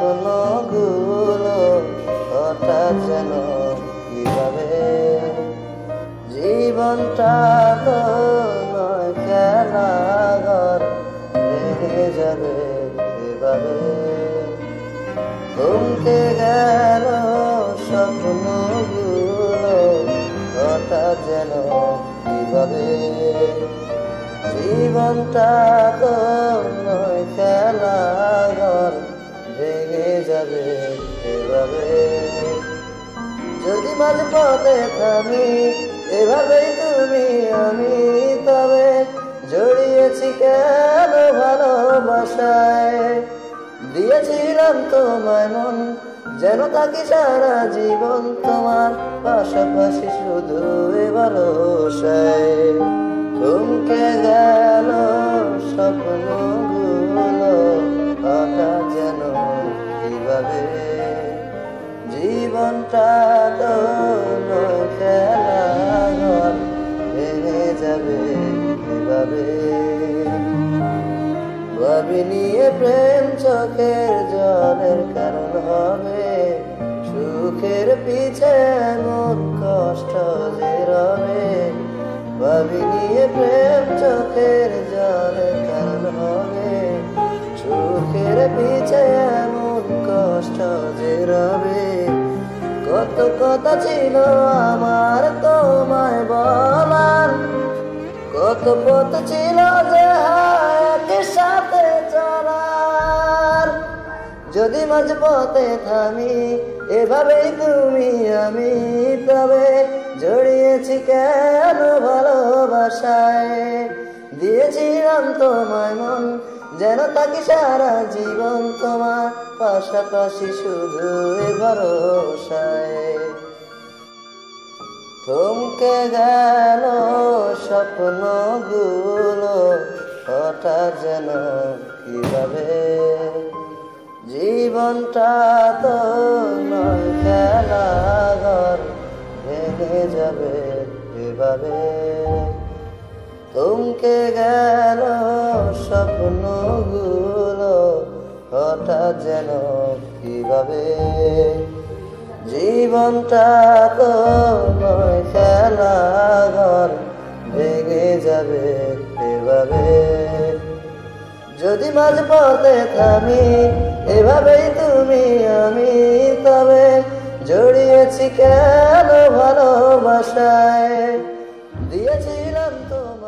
স্বপ্নগুলো হঠাৎ যেন কিভাবে জীবনটা তো নয় খেলাঘর ভেঙে যাবে এভাবে থমকে গেল স্বপ্নগুলো হঠাৎ যেন কিভাবে জীবনটা তো নয় খেলাঘর ভেঙে যাবে এভাবে যদি মাঝ পথে থামি এভাবেই তুমি আমি তবে জড়িয়েছি কেন ভালোবাসায় দিয়েছিলাম তোমায় মন যেন থাকি সারা জীবন তোমার পাশাপাশি শুধু এ ভরসায় থমকে গেল স্বপ্নগুলো হঠাৎ যেন কিভাবে জীবনটা তো নয় খেলাঘর ভেঙে যাবে এভাবে ভাবিনি এ প্রেম চোখের জলের কারণ হবে সুখের পিছে এমন কষ্ট যে রবে ভাবিনি এ প্রেম চোখের জলের কারণ হবে সুখের পিছে এমন কষ্ট যে রবে কত কথা ছিল আমার তোমায় বলার কত পথ ছিল যে একই সাথে চলার যদি মাঝ পথে থামি এভাবেই তুমি আমি তবে জড়িয়েছি কেন ভালোবাসায় দিয়েছিলাম তোমায় মন যেন থাকি সারা জীবন তোমার পাশাপাশি শুধু এ ভরসায় থমকে গেল স্বপ্নগুলো হঠাৎ যেন কিভাবে জীবনটা তো নয় খেলাঘর ভেঙে যাবে এভাবে থমকে গেল স্বপ্নগুলো হঠাৎ যেন কিভাবে জীবনটা তো নয় খেলাঘর ভেঙে যাবে এভাবে যদি মাঝ পথে থামি এভাবেই তুমি আমি তবে জড়িয়েছি কেন ভালোবাসায় দিয়েছিলাম তোমার